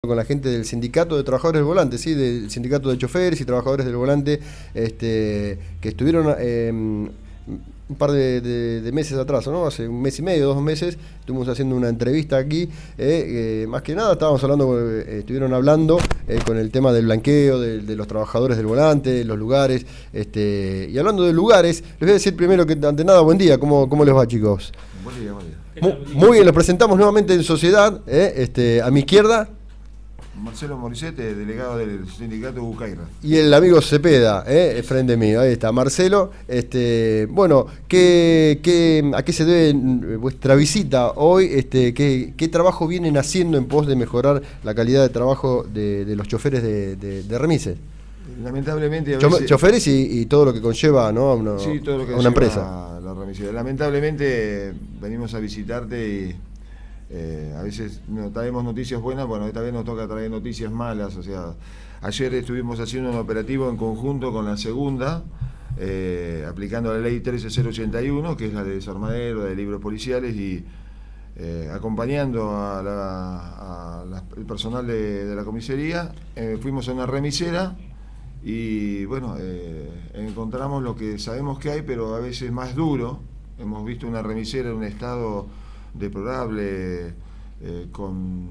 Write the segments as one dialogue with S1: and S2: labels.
S1: Con la gente del sindicato de trabajadores del volante, sí, del sindicato de choferes y trabajadores del volante, que estuvieron un par de meses atrás, ¿no? Hace un mes y medio, 2 meses, estuvimos haciendo una entrevista aquí, más que nada estábamos hablando, estuvieron hablando con el tema del blanqueo, de los trabajadores del volante, los lugares, y hablando de lugares, les voy a decir primero que ante nada, buen día, ¿cómo les va, chicos?
S2: Buen día, buen día.
S1: Muy bien, los presentamos nuevamente en sociedad, a mi izquierda.
S2: Marcelo Morissette, delegado del sindicato Bucaira.
S1: Y el amigo Cepeda, frente mío, ahí está, Marcelo. Bueno, ¿a qué se debe vuestra visita hoy? ¿Qué trabajo vienen haciendo en pos de mejorar la calidad de trabajo de los choferes de remises?
S2: Lamentablemente,
S1: choferes y todo lo que conlleva, ¿no?
S2: Sí, todo lo que
S1: a una empresa.
S2: La remisera. Lamentablemente venimos a visitarte y a veces traemos noticias buenas, bueno, esta vez nos toca traer noticias malas. O sea, ayer estuvimos haciendo un operativo en conjunto con la segunda, aplicando la ley 13081, que es la de desarmadero, de libros policiales, y acompañando el personal de la comisaría. Fuimos a una remisera y bueno, encontramos lo que sabemos que hay, pero a veces más duro. Hemos visto una remisera en un estado deplorable, con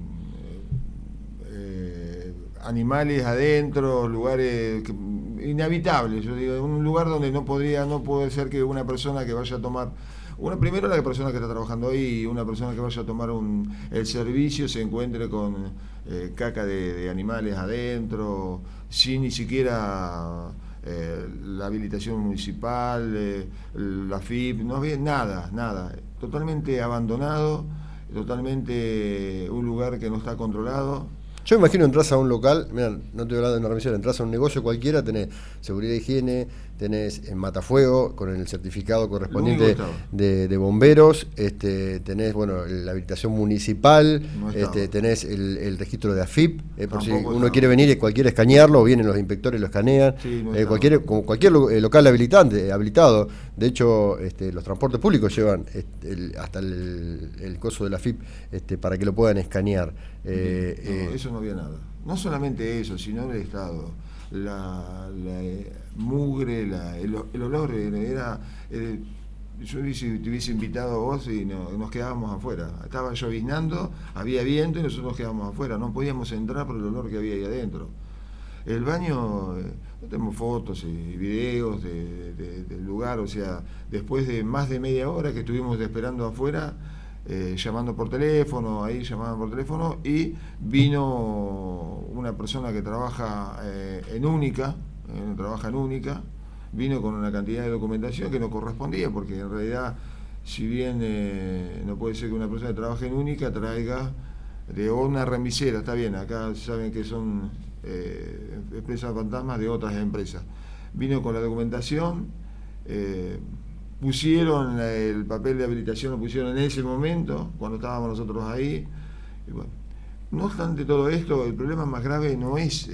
S2: animales adentro, lugares inhabitables. Yo digo, un lugar donde no puede ser que una persona que vaya a tomar, primero la persona que está trabajando ahí, una persona que vaya a tomar el servicio se encuentre con caca de animales adentro, sin ni siquiera la habilitación municipal, la FIP, no había nada, totalmente abandonado, totalmente un lugar que no está controlado.
S1: Yo me imagino entras a un local, mirá, no estoy hablando de una remisera, entras a un negocio cualquiera, tenés seguridad e higiene, tenés matafuego con el certificado correspondiente de bomberos, tenés la habilitación municipal, tenés el registro de AFIP, por si uno quiere venir y cualquiera escanearlo, vienen los inspectores, lo escanean, sí, como cualquier local habilitado. De hecho, los transportes públicos llevan hasta el coso de la AFIP para que lo puedan escanear.
S2: Eso no había nada. No solamente eso, sino el estado, la mugre, el olor era. Yo te hubiese invitado a vos y nos quedábamos afuera. Estaba lloviznando, había viento y nosotros nos quedábamos afuera. No podíamos entrar por el olor que había ahí adentro. El baño, tenemos fotos y videos del lugar. O sea, después de más de media hora que estuvimos esperando afuera, llamando por teléfono, llamaban por teléfono, y vino una persona que trabaja en Única, vino con una cantidad de documentación que no correspondía, porque en realidad, si bien no puede ser que una persona que trabaje en Única traiga de una remisera, está bien, acá saben que son empresas fantasmas de otras empresas. Vino con la documentación, pusieron el papel de habilitación, lo pusieron en ese momento, cuando estábamos nosotros ahí. Y bueno, no obstante todo esto, el problema más grave no es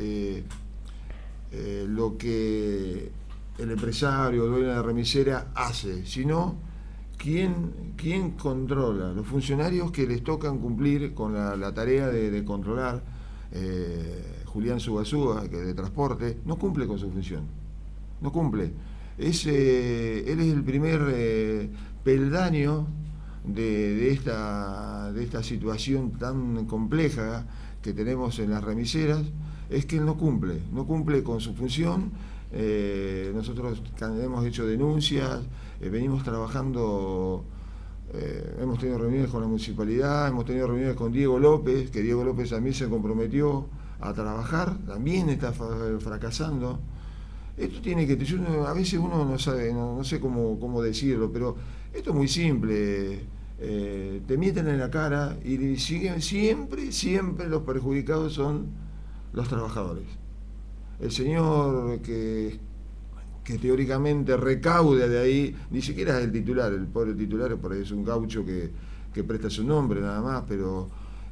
S2: lo que el empresario o dueño de la remisera hace, sino quién controla. Los funcionarios que les tocan cumplir con la tarea de controlar, Julián Subazúa, que de transporte, no cumple con su función, no cumple. Él es el primer peldaño de esta situación tan compleja que tenemos en las remiseras. Es que él no cumple con su función. Nosotros hemos hecho denuncias, venimos trabajando, hemos tenido reuniones con la municipalidad, hemos tenido reuniones con Diego López, que Diego López también se comprometió a trabajar, también está fracasando. Esto tiene que, a veces uno no sabe, no sé cómo decirlo, pero esto es muy simple. Te mienten en la cara y siempre los perjudicados son los trabajadores. El señor que teóricamente recauda de ahí, ni siquiera es el titular, el pobre titular por ahí es un gaucho que presta su nombre nada más, pero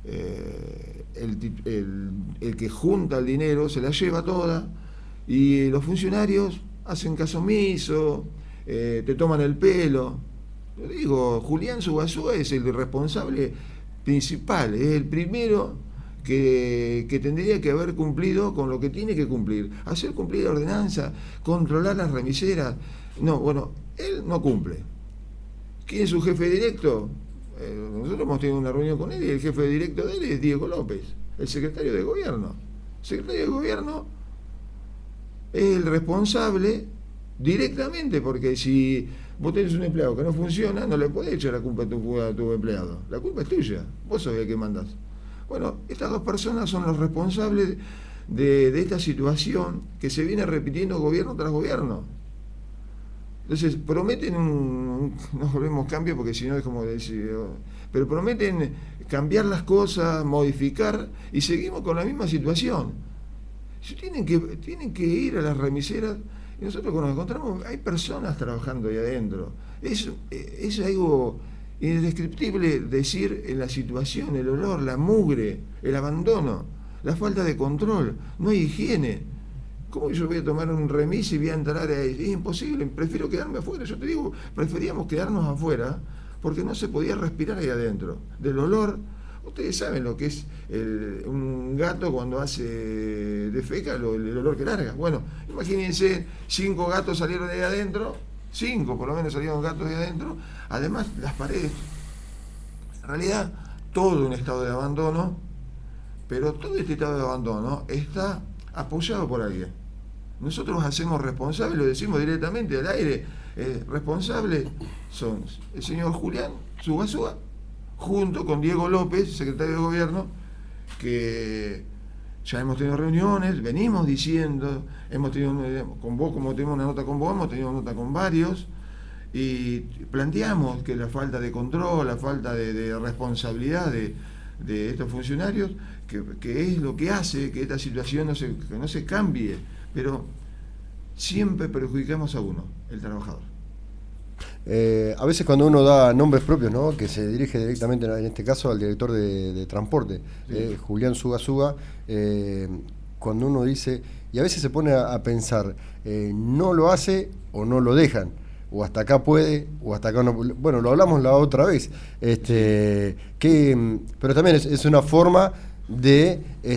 S2: el que junta el dinero se la lleva toda. Y los funcionarios hacen caso omiso, te toman el pelo. Lo digo, Julián Subazúa es el responsable principal, es el primero que tendría que haber cumplido con lo que tiene que cumplir, hacer cumplir la ordenanza, controlar las remiseras. No, bueno, él no cumple. ¿Quién es su jefe directo? Nosotros hemos tenido una reunión con él y el jefe directo de él es Diego López, el secretario de gobierno. El secretario de gobierno es el responsable directamente, porque si vos tenés un empleado que no funciona, no le podés echar la culpa a tu empleado. La culpa es tuya, vos sos el que mandás. Bueno, estas dos personas son los responsables de esta situación que se viene repitiendo gobierno tras gobierno. Entonces, prometen no volvemos cambio porque si no es como decir, pero prometen cambiar las cosas, modificar, y seguimos con la misma situación. Tienen que ir a las remiseras, y nosotros cuando nos encontramos, hay personas trabajando ahí adentro. Es algo indescriptible decir en la situación, el olor, la mugre, el abandono, la falta de control, no hay higiene. ¿Cómo yo voy a tomar un remis y voy a entrar ahí? Es imposible, prefiero quedarme afuera. Yo te digo, preferíamos quedarnos afuera porque no se podía respirar ahí adentro. Del olor, ustedes saben lo que es un gato cuando hace defeca, el olor que larga. Bueno, imagínense, 5 gatos salieron de ahí adentro, 5 por lo menos salieron gatos de ahí adentro. Además, las paredes, en realidad, todo un estado de abandono, pero todo este estado de abandono está apoyado por alguien. Nosotros nos hacemos responsables, lo decimos directamente al aire, responsables son el señor Julián Sugasúa, junto con Diego López, secretario de gobierno, que ya hemos tenido reuniones, venimos diciendo, hemos tenido con vos, como tenemos una nota con vos, hemos tenido una nota con varios, y planteamos que la falta de control, la falta de responsabilidad de estos funcionarios, que es lo que hace que esta situación no se cambie, pero siempre perjudicamos a uno, el trabajador.
S1: A veces cuando uno da nombres propios, ¿no?, que se dirige directamente, en este caso, al director de transporte, sí. Julián Sugasúa, cuando uno dice, y a veces se pone a pensar, no lo hace o no lo dejan, o hasta acá puede, o hasta acá no. Bueno, lo hablamos la otra vez, pero también es una forma de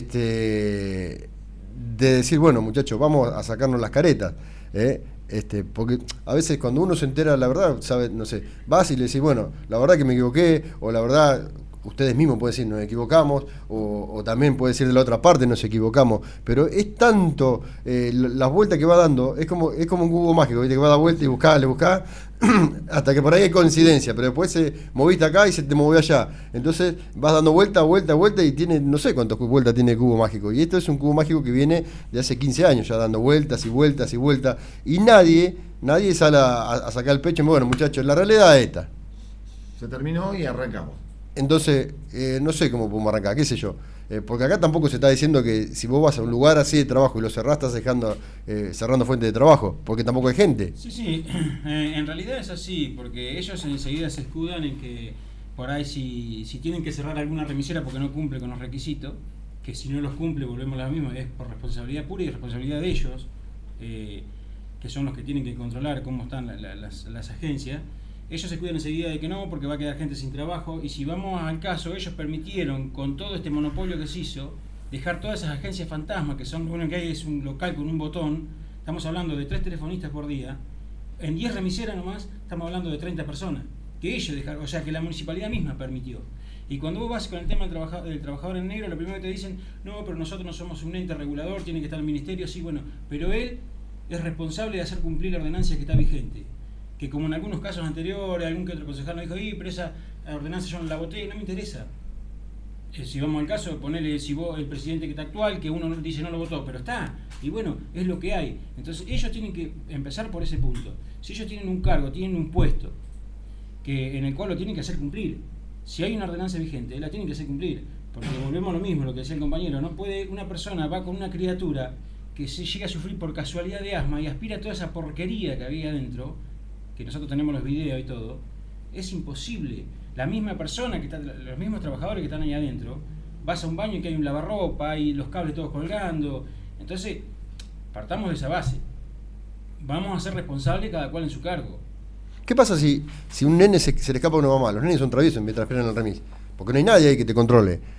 S1: decir, bueno, muchachos, vamos a sacarnos las caretas, porque a veces cuando uno se entera la verdad, sabe, no sé, vas y le decís, bueno, la verdad que me equivoqué, o la verdad, ustedes mismos pueden decir nos equivocamos, o también puede decir de la otra parte nos equivocamos, pero es tanto las vueltas que va dando, es como un cubo mágico, ¿viste? Que va a dar vuelta y buscás, hasta que por ahí hay coincidencia, pero después se moviste acá y se te movió allá, entonces vas dando vuelta y tiene, no sé cuántas vueltas tiene el cubo mágico, y esto es un cubo mágico que viene de hace 15 años ya dando vueltas y vueltas y vueltas, y nadie sale a sacar el pecho y bueno, muchachos, la realidad es esta.
S2: Se terminó y arrancamos.
S1: Entonces, no sé cómo podemos arrancar, qué sé yo, porque acá tampoco se está diciendo que si vos vas a un lugar así de trabajo y lo cerrás, estás cerrando fuentes de trabajo, porque tampoco hay gente.
S3: Sí, en realidad es así, porque ellos enseguida se escudan en que por ahí si tienen que cerrar alguna remisera porque no cumple con los requisitos, que si no los cumple, volvemos a lo mismo, es por responsabilidad pura y responsabilidad de ellos, que son los que tienen que controlar cómo están las agencias. Ellos se cuidan enseguida de que no, porque va a quedar gente sin trabajo, y si vamos al caso, ellos permitieron, con todo este monopolio que se hizo, dejar todas esas agencias fantasmas, que son, bueno, que hay es un local con un botón, estamos hablando de 3 telefonistas por día, en 10 remiseras nomás, estamos hablando de 30 personas, que ellos dejaron, o sea, que la municipalidad misma permitió. Y cuando vos vas con el tema del trabajador en negro, lo primero que te dicen, no, pero nosotros no somos un ente regulador, tiene que estar el ministerio, sí, bueno, pero él es responsable de hacer cumplir la ordenanza que está vigente. Que como en algunos casos anteriores, algún que otro concejal nos dijo, pero esa ordenanza yo no la voté, no me interesa. Si vamos al caso, ponele, si vos, el presidente que está actual, que uno dice no lo votó, pero está, y bueno, es lo que hay. Entonces ellos tienen que empezar por ese punto. Si ellos tienen un cargo, tienen un puesto, en el cual lo tienen que hacer cumplir. Si hay una ordenanza vigente, la tienen que hacer cumplir. Porque volvemos a lo mismo, lo que decía el compañero, no puede, una persona va con una criatura que se llega a sufrir por casualidad de asma y aspira toda esa porquería que había adentro, que nosotros tenemos los videos y todo, es imposible. La misma persona, los mismos trabajadores que están ahí adentro, vas a un baño y que hay un lavarropa, hay los cables todos colgando. Entonces, partamos de esa base. Vamos a ser responsables cada cual en su cargo.
S1: ¿Qué pasa si un nene se le escapa a una mamá? Los nenes son traviesos mientras esperan el remis, porque no hay nadie ahí que te controle.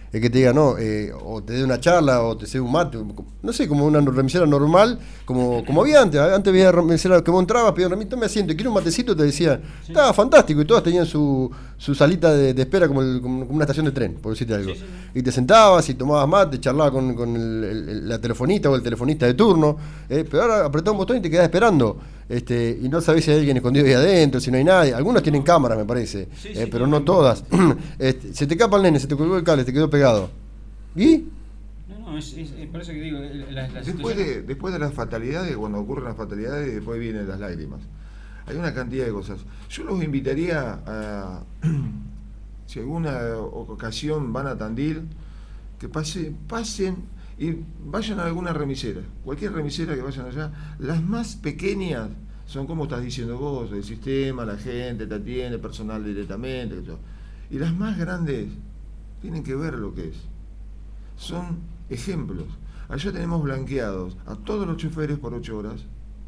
S1: el que te diga, no, o te dé una charla, o te dé un mate, no sé, como una remisera normal, como había antes. Antes había remisera que vos entrabas, pedían remisera, me asiento, quiero un matecito, te decía, estaba fantástico, y todas tenían su salita de espera como una estación de tren, por decirte algo. Y te sentabas y tomabas mate, charlabas con la telefonista o el telefonista de turno, pero ahora apretás un botón y te quedás esperando. Y no sabés si hay alguien escondido ahí adentro, si no hay nadie. Algunos tienen cámaras, me parece, pero no todas. Se te escapa el nene, se te colgó el cable, te quedó pegado. ¿Y?
S3: No, es por eso que digo,
S2: después de las fatalidades, cuando ocurren las fatalidades, después vienen las lágrimas. Hay una cantidad de cosas. Yo los invitaría a, si alguna ocasión van a Tandil, que pasen y vayan a alguna remisera, cualquier remisera que vayan allá. Las más pequeñas son como estás diciendo vos, el sistema, la gente te atiende, personal directamente, y las más grandes tienen que ver lo que es. Son ejemplos. Allá tenemos blanqueados a todos los choferes por 8 horas,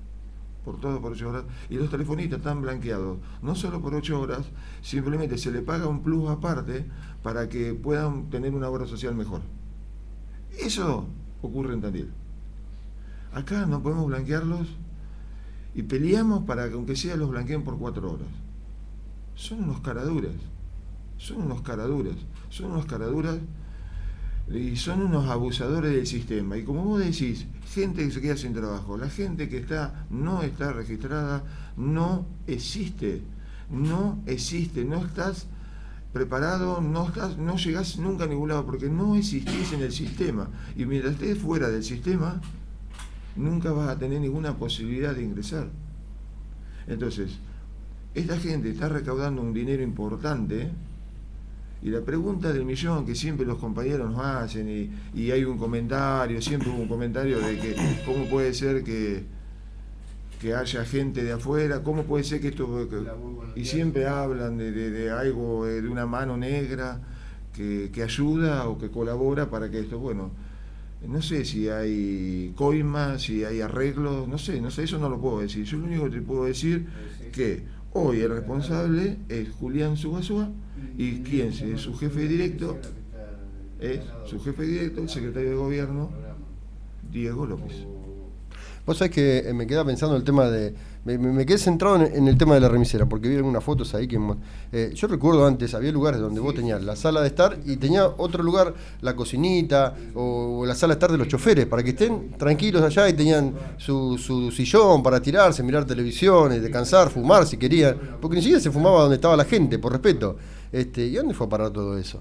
S2: y los telefonistas están blanqueados, no solo por 8 horas, simplemente se le paga un plus aparte para que puedan tener una obra social mejor. Eso ocurre en Tandil. Acá no podemos blanquearlos y peleamos para que aunque sea los blanqueen por 4 horas. Son unos caraduras y son unos abusadores del sistema. Y como vos decís, gente que se queda sin trabajo, la gente que no está registrada, no existe, no estás preparado, no llegás nunca a ningún lado porque no existís en el sistema, y mientras estés fuera del sistema nunca vas a tener ninguna posibilidad de ingresar. Entonces, esta gente está recaudando un dinero importante, y la pregunta del millón que siempre los compañeros nos hacen, y hay un comentario, siempre hubo un comentario de que cómo puede ser que haya gente de afuera, cómo puede ser que esto, y siempre hablan de algo, de una mano negra que ayuda o que colabora para que esto, bueno, no sé si hay coimas, si hay arreglos, no sé, eso no lo puedo decir. Yo lo único que te puedo decir que hoy el responsable es Julián Sugasúa, y quien es su jefe directo, el secretario de Gobierno, Diego López.
S1: Vos sabés que me quedaba pensando en el tema de... Me quedé centrado en el tema de la remisera, porque vi algunas fotos ahí que... yo recuerdo antes, había lugares donde vos tenías la sala de estar y tenía otro lugar, la cocinita o la sala de estar de los choferes, para que estén tranquilos allá y tenían su sillón para tirarse, mirar televisión, descansar, fumar si querían, porque ni siquiera se fumaba donde estaba la gente, por respeto. ¿Y dónde fue a parar todo eso?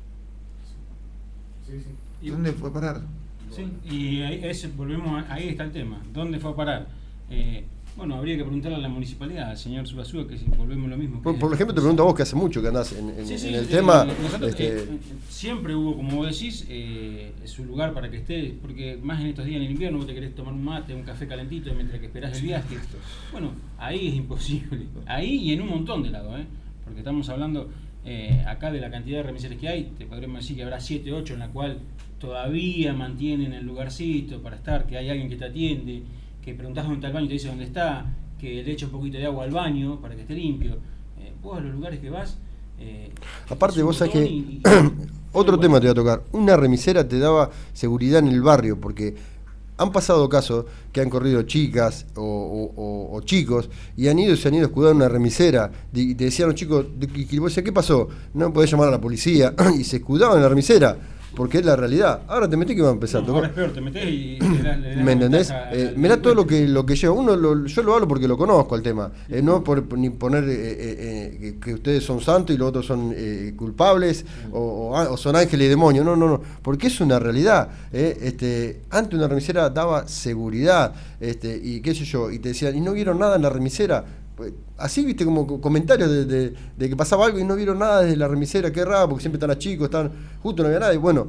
S2: ¿Y dónde fue a parar?
S3: Sí, y ahí está el tema. ¿Dónde fue a parar? Bueno, habría que preguntarle a la municipalidad, al señor Sugasúa, que si volvemos lo mismo.
S1: Por ejemplo, te pregunto a vos, que hace mucho que andás en el tema.
S3: Nosotros, siempre hubo, como vos decís, su lugar para que esté, porque más en estos días en el invierno vos te querés tomar un mate, un café calentito mientras que esperás el viaje. Bueno, ahí es imposible. Ahí y en un montón de lados, porque estamos hablando acá de la cantidad de remiseres que hay. Te podríamos decir que habrá 7, 8 en la cual todavía mantienen el lugarcito para estar, que hay alguien que te atiende, que preguntás dónde está el baño y te dice dónde está, que le echa un poquito de agua al baño para que esté limpio. Vos a los lugares que vas...
S1: aparte vos sabés que... otro tema te voy a tocar. Una remisera te daba seguridad en el barrio, porque han pasado casos que han corrido chicas o chicos y se han ido a escudar en una remisera, y te decían los chicos, y vos decías, ¿qué pasó? No podés llamar a la policía, y se escudaban en la remisera, porque es la realidad. Ahora te metés que va a empezar a tocar.
S3: Ahora es peor, te metés y le das
S1: ¿me entendés? Mirá todo lo que lleva. Yo lo hablo porque lo conozco al tema. No ni poner que ustedes son santos y los otros son culpables o son ángeles y demonios. No. Porque es una realidad. Antes una remisera daba seguridad, y qué sé yo, y te decían, ¿y no vieron nada en la remisera? Así, viste, como comentarios de que pasaba algo y no vieron nada desde la remisera, qué raro, porque siempre están los chicos, justo no había nada. Y bueno,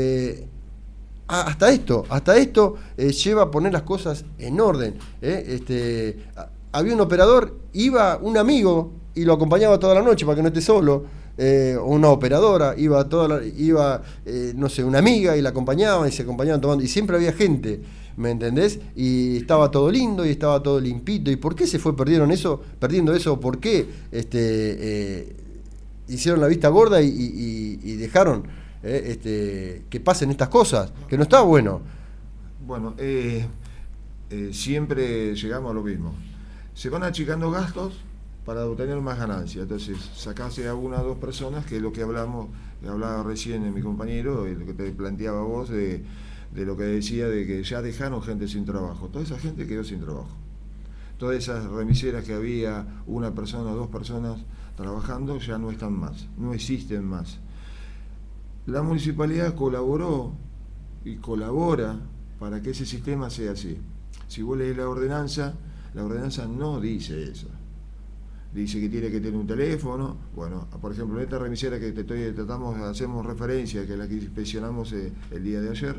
S1: hasta esto lleva a poner las cosas en orden. Había un operador, iba un amigo y lo acompañaba toda la noche para que no esté solo. Una operadora, iba no sé, una amiga y la acompañaban y se acompañaban tomando, y siempre había gente, ¿me entendés? Y estaba todo lindo y estaba todo limpito. ¿Y por qué se fue perdiendo eso? ¿Por qué hicieron la vista gorda y dejaron que pasen estas cosas, que no está bueno.
S2: Bueno, siempre llegamos a lo mismo. Se van achicando gastos para obtener más ganancias. Entonces, sacarse a una o dos personas, que es lo que hablaba recién mi compañero, lo que te planteaba vos, de lo que decía de que ya dejaron gente sin trabajo. Toda esa gente quedó sin trabajo. Todas esas remiseras que había una persona o dos personas trabajando ya no están más, no existen más. La municipalidad colaboró y colabora para que ese sistema sea así. Si vos lees la ordenanza no dice eso. Dice que tiene que tener un teléfono. Bueno, por ejemplo, en esta remisera que hacemos referencia, que es la que inspeccionamos el día de ayer,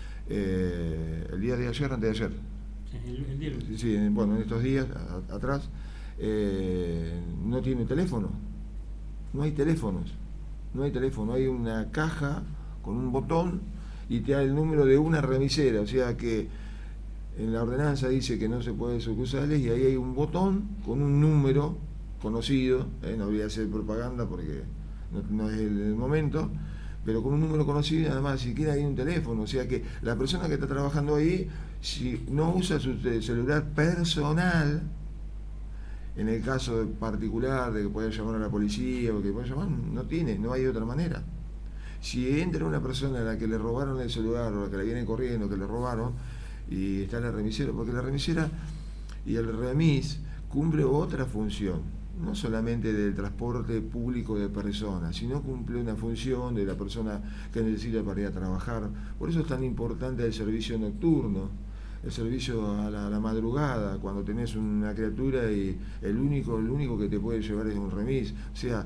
S2: antes de ayer. Sí, bueno, en estos días atrás, no tiene teléfono. No hay teléfonos. No hay teléfono. Hay una caja con un botón y te da el número de una remisera. O sea que en la ordenanza dice que no se puede sucursales y ahí hay un botón con un número conocido. No voy a hacer propaganda porque no es el momento, pero con un número conocido y nada más, siquiera hay un teléfono. O sea que la persona que está trabajando ahí, si no usa su celular personal, en el caso particular de que pueda llamar a la policía o que pueda llamar, no hay otra manera. Si entra una persona a la que le robaron el celular o a la que la viene corriendo, que le robaron, y está la remisera, porque la remisera y el remis cumple otra función, no solamente del transporte público de personas, sino cumple una función de la persona que necesita para ir a trabajar. Por eso es tan importante el servicio nocturno, el servicio a la madrugada, cuando tenés una criatura y el único que te puede llevar es un remis. O sea,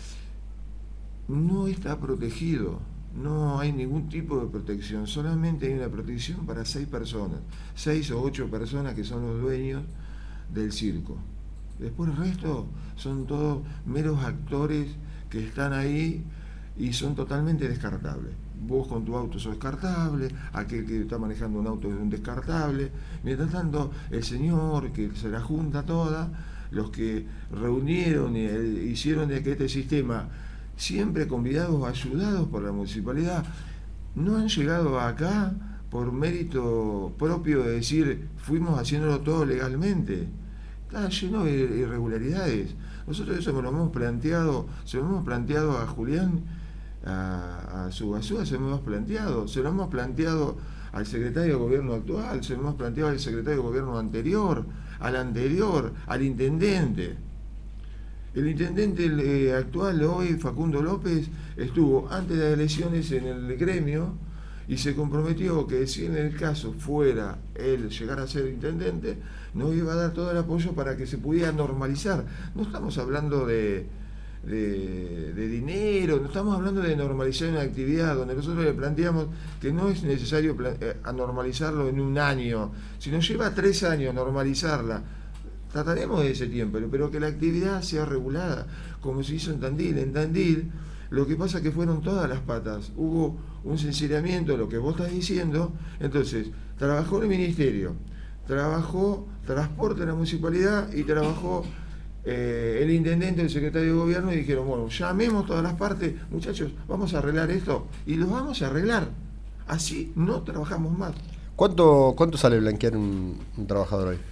S2: no está protegido, no hay ningún tipo de protección, solamente hay una protección para 6 personas, 6 o 8 personas que son los dueños del circo. Después el resto son todos meros actores que están ahí y son totalmente descartables. Vos con tu auto sos descartable, aquel que está manejando un auto es un descartable. Mientras tanto, el señor que se la junta toda, los que reunieron y hicieron de que este sistema, siempre convidados o ayudados por la municipalidad, no han llegado acá por mérito propio de decir, fuimos haciéndolo todo legalmente. Está lleno de irregularidades. Nosotros eso se lo hemos planteado a Julián, a Sugasúa, se lo hemos planteado al secretario de gobierno actual, se lo hemos planteado al secretario de gobierno anterior, al intendente. El intendente actual hoy, Facundo López, estuvo antes de las elecciones en el gremio y se comprometió que si en el caso fuera él llegar a ser intendente, nos iba a dar todo el apoyo para que se pudiera normalizar. No estamos hablando de dinero, no estamos hablando de normalizar una actividad donde nosotros le planteamos que no es necesario normalizarlo en un año, si nos lleva 3 años normalizarla, trataremos de ese tiempo, pero que la actividad sea regulada, como se hizo en Tandil. En Tandil, lo que pasa es que fueron todas las patas, hubo un sinceramiento de lo que vos estás diciendo. Entonces, trabajó el ministerio, trabajó transporte en la municipalidad y trabajó el intendente, el secretario de gobierno, y dijeron, bueno, llamemos todas las partes, muchachos, vamos a arreglar esto, y lo vamos a arreglar, así no trabajamos más.
S1: ¿Cuánto sale blanquear un trabajador hoy?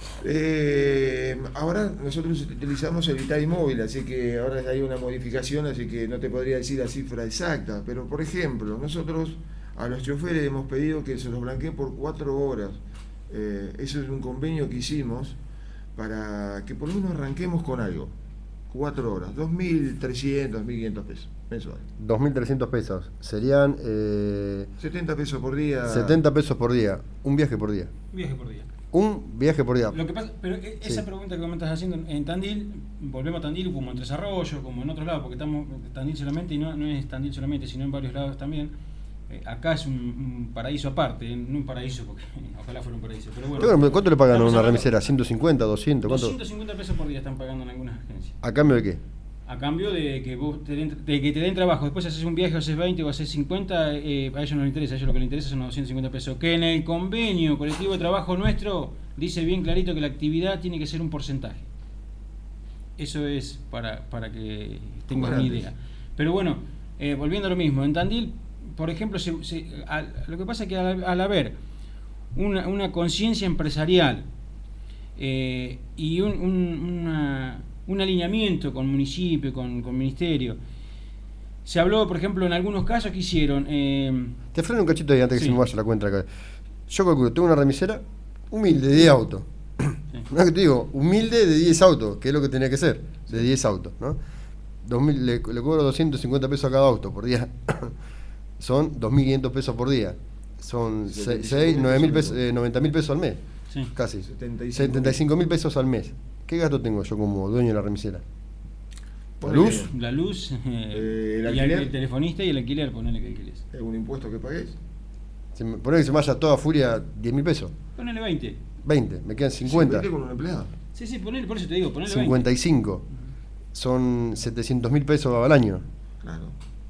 S2: Ahora nosotros utilizamos el Itaí móvil, así que ahora hay una modificación, así que no te podría decir la cifra exacta, pero por ejemplo, nosotros a los choferes hemos pedido que se los blanqueen por 4 horas. Eso es un convenio que hicimos para que por lo menos arranquemos con algo. 4 horas, 2.300, 2.500 pesos mensuales.
S1: 2.300 pesos, serían
S2: 70 pesos por día.
S1: 70 pesos por día, un viaje por día. Un viaje por día.
S3: Lo que pasa, pero esa pregunta que me estás haciendo en Tandil, volvemos a Tandil como en Tres Arroyos, como en otros lados, porque estamos en Tandil solamente, y no es Tandil solamente, sino en varios lados también. Acá es un paraíso aparte, no un paraíso, porque ojalá fuera un paraíso. Pero bueno,
S1: ¿cuánto le pagan a una remisera? ¿150, 200? ¿Cuánto?
S3: 250 pesos por día están pagando en algunas agencias.
S1: ¿A cambio de qué?
S3: A cambio de que vos te den trabajo, después haces un viaje o haces 20 o haces 50, a ellos no les interesa, a ellos lo que les interesa son los 250 pesos. Que en el convenio colectivo de trabajo nuestro dice bien clarito que la actividad tiene que ser un porcentaje. Eso es para que tengan una idea. Pero bueno, volviendo a lo mismo, en Tandil, por ejemplo, lo que pasa es que al haber una conciencia empresarial y un alineamiento con municipio, con ministerio, se habló, por ejemplo, en algunos casos que hicieron...
S1: Te freno un cachito ahí antes que se me vaya la cuenta acá. Yo calculo, tengo una remisera humilde de 10 autos. Sí. No es que te digo, humilde de 10 autos, que es lo que tenía que ser, de 10 autos, ¿no? Le cobro 250 pesos a cada auto por día. Son 2.500 pesos por día. Son 90.000 pesos al mes. Sí. Casi. 75.000 pesos al mes. ¿Qué gasto tengo yo como dueño de la remisera?
S3: La luz, el telefonista y el alquiler, ponele que alquiles.
S2: ¿Algún impuesto que pagues?
S1: Ponele que se me vaya toda furia 10.000 pesos.
S3: Ponele 20.
S1: 20, me quedan 50.
S2: ¿50 con un empleado?
S3: Sí, ponele, por eso te digo, ponele
S1: 55. 20. Son 700.000 pesos al año.
S2: Claro.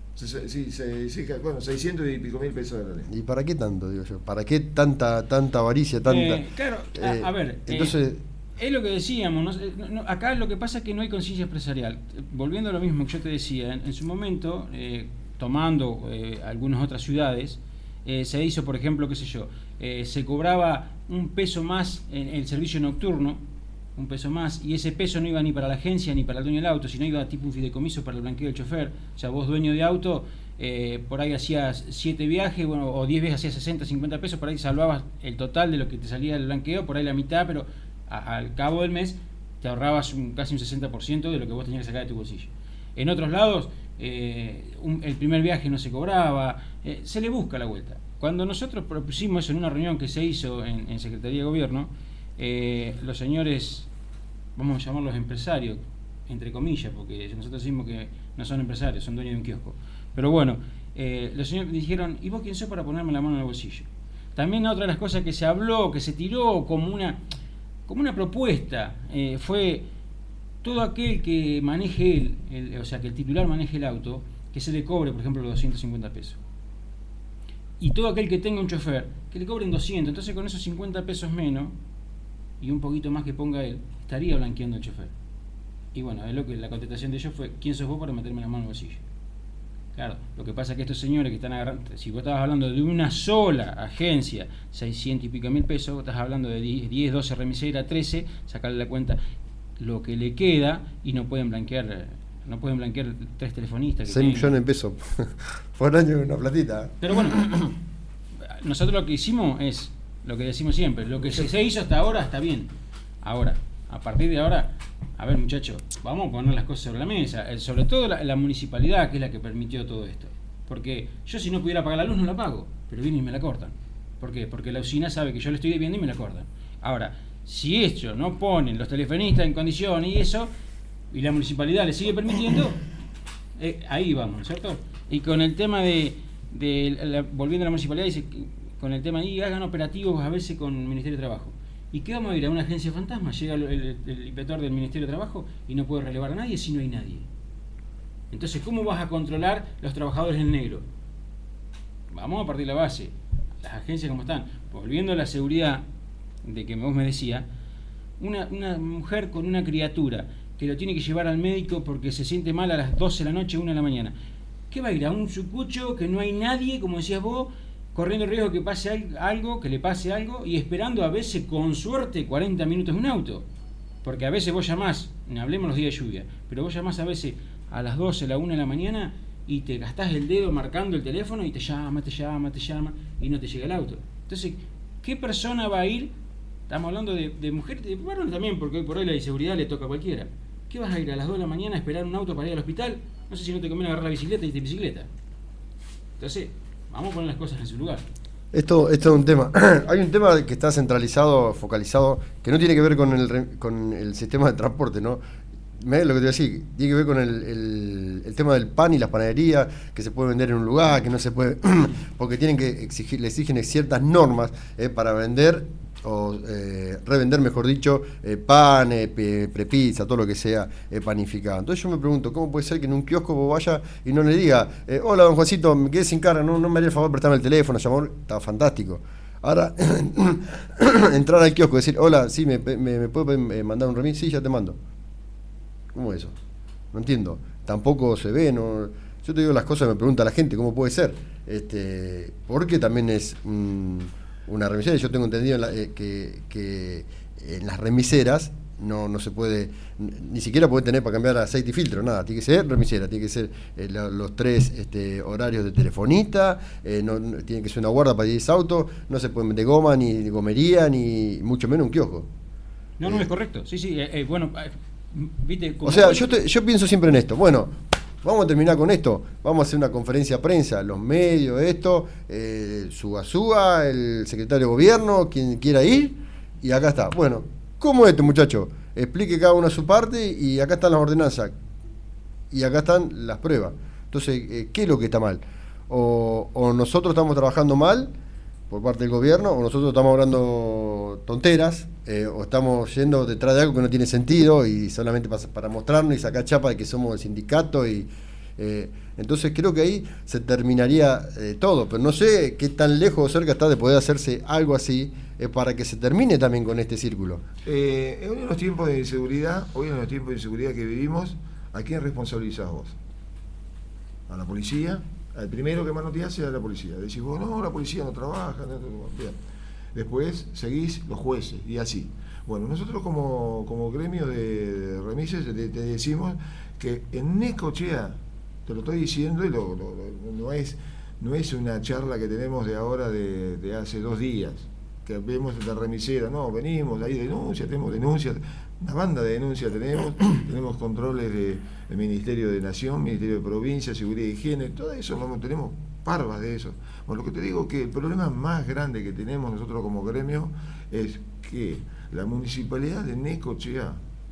S2: Bueno, 600 y pico mil pesos al año.
S1: ¿Y para qué tanto, digo yo? ¿Para qué tanta avaricia, tanta...?
S3: Claro, a ver...
S1: Entonces...
S3: es lo que decíamos, acá lo que pasa es que no hay conciencia empresarial. Volviendo a lo mismo que yo te decía, en su momento, tomando algunas otras ciudades, se hizo, por ejemplo, qué sé yo, se cobraba un peso más en el servicio nocturno, un peso más, y ese peso no iba ni para la agencia ni para el dueño del auto, sino iba tipo un fideicomiso para el blanqueo del chofer. O sea, vos dueño de auto, por ahí hacías 7 viajes, bueno, o 10 viajes hacías 60, 50 pesos, por ahí salvabas el total de lo que te salía el blanqueo, por ahí la mitad, pero al cabo del mes te ahorrabas casi un 60% de lo que vos tenías que sacar de tu bolsillo. En otros lados, el primer viaje no se cobraba, se le busca la vuelta. Cuando nosotros propusimos eso en una reunión que se hizo en Secretaría de Gobierno, los señores, vamos a llamarlos empresarios, entre comillas, porque nosotros decimos que no son empresarios, son dueños de un kiosco. Pero bueno, los señores dijeron, ¿y vos quién sos para ponerme la mano en el bolsillo? También otra de las cosas que se habló, que se tiró como una propuesta, fue todo aquel que maneje o sea, que el titular maneje el auto, que se le cobre, por ejemplo, los 250 pesos. Y todo aquel que tenga un chofer, que le cobren 200. Entonces, con esos 50 pesos menos y un poquito más que ponga él, estaría blanqueando el chofer. Y bueno, es lo que la contestación de ellos fue, ¿quién sos vos para meterme la mano en el bolsillo? Claro, lo que pasa es que estos señores que están agarrando, si vos estabas hablando de una sola agencia, 600 y pico mil pesos, vos estás hablando de 10, 12 remiseras, 13, sacarle la cuenta lo que le queda y no pueden blanquear 3 telefonistas.
S1: 6 millones de pesos por año, una platita.
S3: Pero bueno, nosotros lo que hicimos es lo que decimos siempre, lo que se hizo hasta ahora está bien. Ahora, a partir de ahora, a ver muchachos, vamos a poner las cosas sobre la mesa, sobre todo la municipalidad, que es la que permitió todo esto. Porque yo si no pudiera pagar la luz no la pago, pero vienen y me la cortan. ¿Por qué? Porque la usina sabe que yo le estoy debiendo y me la cortan. Ahora, si ellos no ponen los telefonistas en condiciones y eso, y la municipalidad le sigue permitiendo, ahí vamos, ¿cierto? Y con el tema volviendo a la municipalidad, dice, con el tema y hagan operativos a veces con el Ministerio de Trabajo. ¿Y qué vamos a ir a una agencia fantasma? Llega el inspector del Ministerio de Trabajo y no puede relevar a nadie si no hay nadie. Entonces, ¿cómo vas a controlar los trabajadores en negro? Vamos a partir de la base. Las agencias como están. Volviendo a la seguridad de que vos me decía, una mujer con una criatura que lo tiene que llevar al médico porque se siente mal a las 12 de la noche, 1 de la mañana. ¿Qué va a ir? ¿A un sucucho que no hay nadie, como decías vos, corriendo el riesgo que pase algo, que le pase algo, y esperando a veces con suerte 40 minutos en un auto? Porque a veces vos llamás, hablemos los días de lluvia, pero vos llamás a veces a las 12, a la 1 de la mañana y te gastás el dedo marcando el teléfono y te llama y no te llega el auto. Entonces, ¿qué persona va a ir? Estamos hablando de mujeres, de varones también, porque hoy por hoy la inseguridad le toca a cualquiera. ¿Qué vas a ir a las 2 de la mañana a esperar un auto para ir al hospital? No sé si no te conviene agarrar la bicicleta y irte en bicicleta. Entonces, vamos a poner las cosas en su lugar.
S1: Esto es un tema. Hay un tema que está centralizado, focalizado, que no tiene que ver con el sistema de transporte, ¿no? Lo que te voy a decir, tiene que ver con el tema del pan y las panaderías, que se puede vender en un lugar, que no se puede, porque tienen que le exigen ciertas normas para vender o revender, mejor dicho, pan, prepizza, todo lo que sea panificado. Entonces yo me pregunto, ¿cómo puede ser que en un kiosco vos vayas y no le diga, hola don Juancito, me quedé sin carga, no me haría el favor de prestarme el teléfono, llamar? Estaba fantástico. Ahora, entrar al kiosco y decir, hola, sí, ¿me puede mandar un remis? Sí, ya te mando. ¿Cómo es eso? No entiendo. Tampoco se ve, no. Yo te digo las cosas, me pregunta la gente, ¿cómo puede ser? Porque también es una remisera, y yo tengo entendido que en las remiseras no se puede, ni siquiera puede tener para cambiar aceite y filtro, nada, tiene que ser remisera, tiene que ser los 3 horarios de telefonista, tiene que ser una guarda para 10 autos, no se puede meter goma, ni gomería, ni mucho menos un kiosco.
S3: No, es correcto, sí, bueno, viste,
S1: o sea, yo pienso siempre en esto, bueno, vamos a terminar con esto, vamos a hacer una conferencia de prensa, los medios, Suazúa, el secretario de gobierno, quien quiera ir, y acá está, bueno. ¿Cómo es muchacho? Explique cada uno a su parte y acá están las ordenanzas y acá están las pruebas. Entonces, ¿qué es lo que está mal? O nosotros estamos trabajando mal por parte del gobierno, o nosotros estamos hablando tonteras, o estamos yendo detrás de algo que no tiene sentido y solamente para mostrarnos y sacar chapa de que somos el sindicato entonces creo que ahí se terminaría todo, pero no sé qué tan lejos o cerca está de poder hacerse algo así para que se termine también con este círculo.
S2: Hoy en los tiempos de inseguridad, que vivimos, ¿a quién responsabilizás vos? ¿A la policía? Al primero que más te hace es a la policía. Decís vos, no, la policía no trabaja, bien. Después seguís los jueces y así. Bueno, nosotros como gremio de remises te decimos que en Necochea, te lo estoy diciendo y no es una charla que tenemos de ahora de hace 2 días, que vemos en la remisera, no, venimos, hay denuncias, tenemos denuncias, una banda de denuncias tenemos controles del Ministerio de Nación, Ministerio de Provincia, Seguridad e Higiene, todo eso, tenemos parvas de eso. Bueno, lo que te digo que el problema más grande que tenemos nosotros como gremio es que la municipalidad de Necochea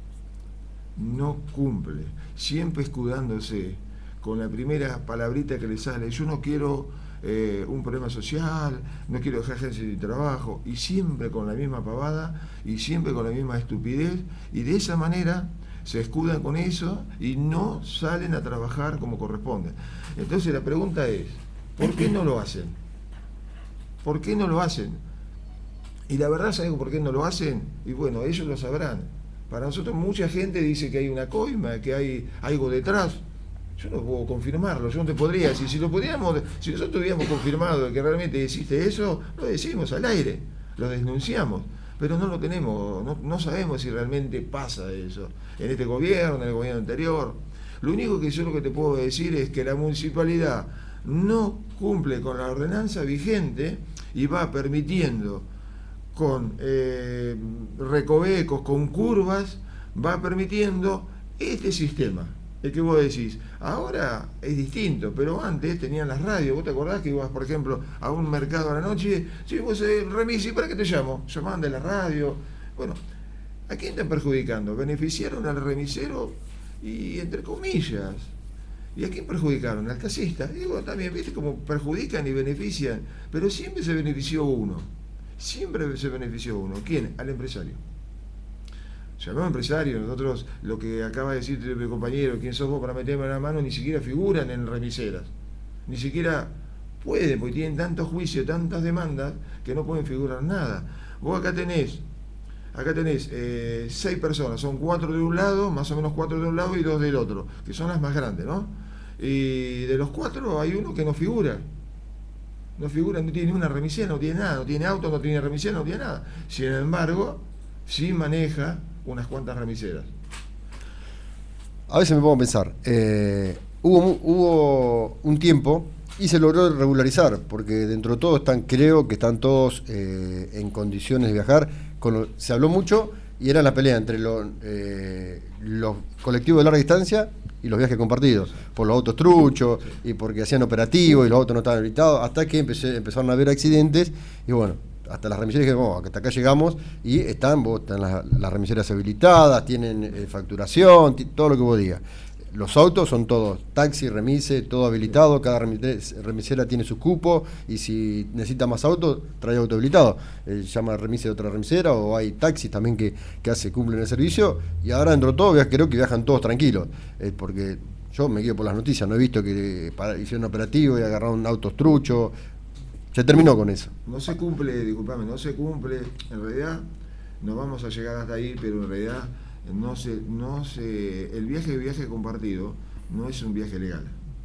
S2: no cumple, siempre escudándose con la primera palabrita que le sale, yo no quiero un problema social, no quiero dejar gente sin trabajo, y siempre con la misma pavada, y siempre con la misma estupidez, y de esa manera se escudan con eso y no salen a trabajar como corresponde. Entonces la pregunta es, ¿por qué no lo hacen? ¿Por qué no lo hacen? Y la verdad, ¿saben por qué no lo hacen? Y bueno, ellos lo sabrán. Para nosotros mucha gente dice que hay una coima, que hay algo detrás. Yo no puedo confirmarlo, yo no te podría decir. Si nosotros hubiéramos confirmado que realmente existe eso, lo decimos al aire, lo denunciamos. Pero no lo tenemos, no sabemos si realmente pasa eso. En este gobierno, en el gobierno anterior. Lo único que yo lo que te puedo decir es que la municipalidad no cumple con la ordenanza vigente y va permitiendo con recovecos, con curvas, va permitiendo este sistema. El que vos decís, ahora es distinto, pero antes tenían las radios. ¿Vos te acordás que ibas, por ejemplo, a un mercado a la noche? Sí, vos remis, ¿y para qué te llamo? Llamaban de la radio. Bueno, ¿a quién están perjudicando? Beneficiaron al remisero y entre comillas. ¿Y a quién perjudicaron? Al taxista. Y bueno, también, viste cómo perjudican y benefician, pero siempre se benefició uno. Siempre se benefició uno. ¿Quién? Al empresario. Llamamos empresario, nosotros, lo que acaba de decir mi compañero, quién sos vos para meterme la mano, ni siquiera figuran en remiseras. Ni siquiera pueden, porque tienen tantos juicios, tantas demandas, que no pueden figurar nada. Vos acá tenés 6 personas, son 4 de un lado, más o menos 4 de un lado y 2 del otro, que son las más grandes, ¿no? Y de los 4 hay uno que no figura. No figura, no tiene ni una remisera, no tiene nada, no tiene auto, no tiene remisera, no tiene nada. Sin embargo, sí maneja unas cuantas remiseras.
S1: A veces me pongo a pensar, hubo un tiempo y se logró regularizar, porque dentro de todo creo que están todos en condiciones de viajar. Se habló mucho y era la pelea entre los colectivos de larga distancia y los viajes compartidos, por los autos truchos y porque hacían operativo y los autos no estaban habilitados, hasta que empezaron a haber accidentes y bueno, hasta las remiseras dijeron, hasta acá llegamos y están las remiseras habilitadas, tienen facturación, todo lo que vos digas. Los autos son todos taxi, remise, todo habilitado, cada remisera tiene su cupo y si necesita más autos, trae auto habilitado. Llama remise de otra remisera o hay taxis también que cumplen el servicio y ahora dentro de todo creo que viajan todos tranquilos, porque yo me guío por las noticias, no he visto que hicieron un operativo y agarraron autos truchos. Se terminó con eso.
S2: No se cumple, disculpame, en realidad no vamos a llegar hasta ahí, pero en realidad el viaje compartido no es un viaje legal.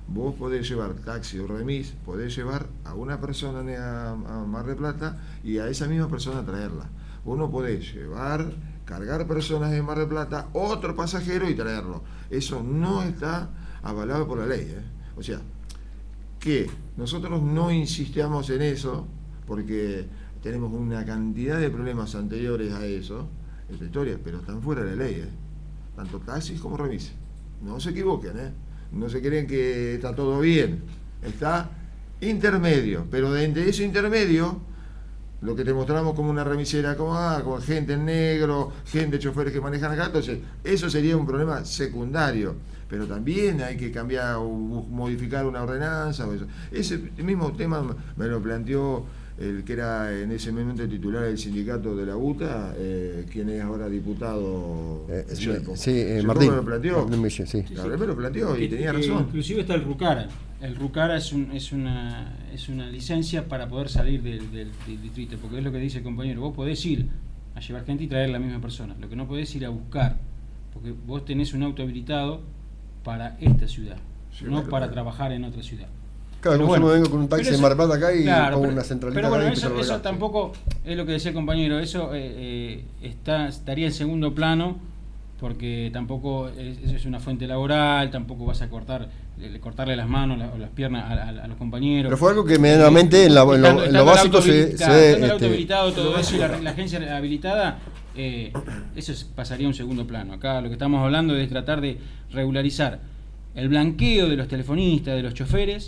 S2: vos podés llevar taxi o remis, podés llevar a una persona a Mar del Plata y a esa misma persona traerla. Vos no podés cargar personas de Mar del Plata, otro pasajero y traerlo. Eso no está avalado por la ley. O sea, que nosotros no insistamos en eso porque tenemos una cantidad de problemas anteriores a eso, esta historia, pero están fuera de la ley, tanto taxis como remises. No se equivoquen, no se creen que está todo bien, está intermedio, pero dentro de ese intermedio, lo que te mostramos como una remisera con gente en negro, gente, choferes que manejan acá, entonces eso sería un problema secundario, pero también hay que cambiar o modificar una ordenanza. Ese mismo tema me lo planteó el que era en ese momento titular del sindicato de la UTA, quien es ahora diputado.
S1: Martín.
S2: Me lo planteó.
S1: Sí.
S2: Me lo planteó y tenía razón.
S3: Inclusive está el RUCARA. El RUCARA es una licencia para poder salir del distrito, porque es lo que dice el compañero. Vos podés ir a llevar gente y traer la misma persona. Lo que no podés ir a buscar, porque vos tenés un auto habilitado para esta ciudad, no para trabajar en otra ciudad.
S1: Claro, como bueno, yo me vengo con un taxi de Mar del Plata acá y pongo una centralita.
S3: Pero bueno, eso tampoco es lo que decía el compañero, eso estaría en segundo plano, porque tampoco eso es una fuente laboral, tampoco vas a cortarle las manos o las piernas a los compañeros.
S1: Pero fue algo que medianamente en lo básico
S3: el auto habilitado, todo eso, y la agencia habilitada, eso pasaría a un segundo plano. Acá lo que estamos hablando es tratar de regularizar el blanqueo de los telefonistas, de los choferes,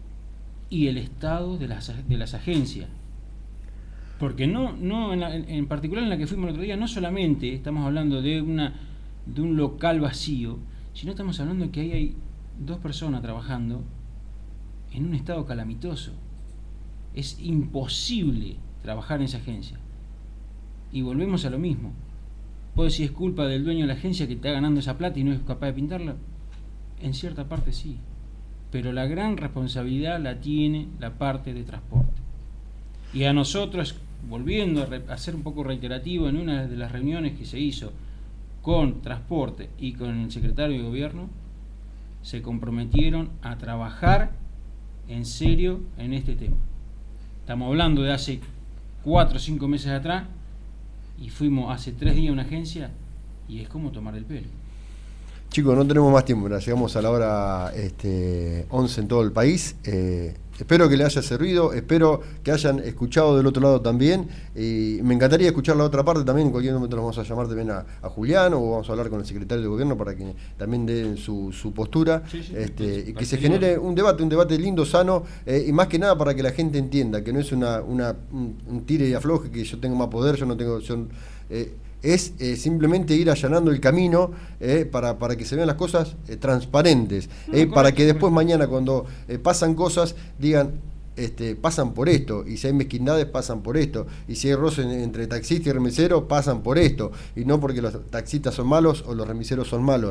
S3: y el estado de las agencias, porque en particular en la que fuimos el otro día, no solamente estamos hablando de un local vacío, sino estamos hablando de que ahí hay 2 personas trabajando en un estado calamitoso. Es imposible trabajar en esa agencia, y volvemos a lo mismo. ¿Puedo decir es culpa del dueño de la agencia que está ganando esa plata y no es capaz de pintarla? En cierta parte sí, pero la gran responsabilidad la tiene la parte de transporte. Y a nosotros, volviendo a ser un poco reiterativo, en una de las reuniones que se hizo con transporte y con el secretario de gobierno, se comprometieron a trabajar en serio en este tema. Estamos hablando de hace 4 o 5 meses atrás, y fuimos hace 3 días a una agencia y es como tomar el pelo.
S1: Chicos, no tenemos más tiempo, llegamos a la hora 11 en todo el país. Espero que les haya servido, espero que hayan escuchado del otro lado también, y me encantaría escuchar la otra parte también. En cualquier momento nos vamos a llamar también a Julián, o vamos a hablar con el secretario de gobierno para que también den su postura, y que se genere un debate lindo, sano, y más que nada para que la gente entienda que no es un tire y afloje, que yo tengo más poder, yo no tengo... es simplemente ir allanando el camino para que se vean las cosas transparentes, para que después mañana cuando pasan cosas digan, pasan por esto, y si hay mezquindades pasan por esto, y si hay roce entre taxista y remisero pasan por esto, y no porque los taxistas son malos o los remiseros son malos.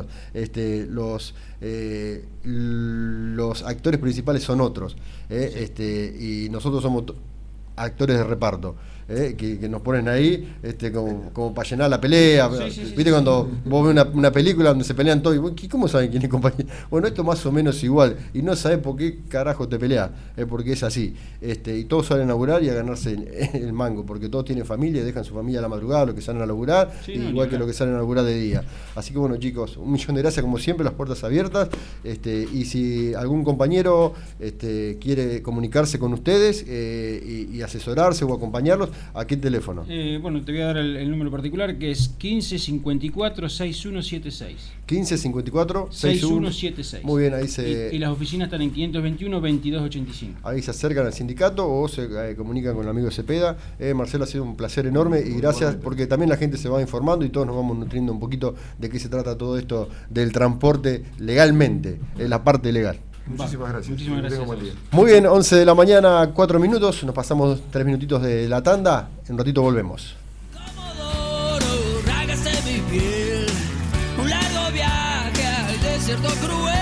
S1: Los actores principales son otros, y nosotros somos actores de reparto. Que nos ponen ahí como para llenar la pelea. ¿Viste cuando vos ves una película donde se pelean todos? ¿Y cómo saben quién es compañero? Bueno, esto más o menos igual. Y no sabés por qué carajo te peleás, porque es así. Y todos salen a laburar y a ganarse el mango, porque todos tienen familia y dejan su familia a la madrugada, los que salen a laburar, igual que los que salen a laburar de día. Así que bueno, chicos, 1.000.000 de gracias como siempre, las puertas abiertas. Y si algún compañero quiere comunicarse con ustedes y asesorarse o acompañarlos, ¿a qué teléfono?
S3: Bueno, te voy a dar el número particular, que es 1554-6176.
S1: 1554-6176. Muy bien, ahí se...
S3: Y las oficinas están en 521-2285.
S1: Ahí se acercan al sindicato o se comunican con el amigo Cepeda. Marcelo, ha sido un placer enorme y gracias, porque también la gente se va informando y todos nos vamos nutriendo un poquito de qué se trata todo esto del transporte legalmente, la parte legal.
S2: Muchísimas gracias.
S3: Muchísimas gracias.
S1: Muy bien, 11 de la mañana, 4 minutos. Nos pasamos 3 minutitos de la tanda. En un ratito volvemos.
S4: Comodoro, rágase mi piel. Un largo viaje al desierto cruel.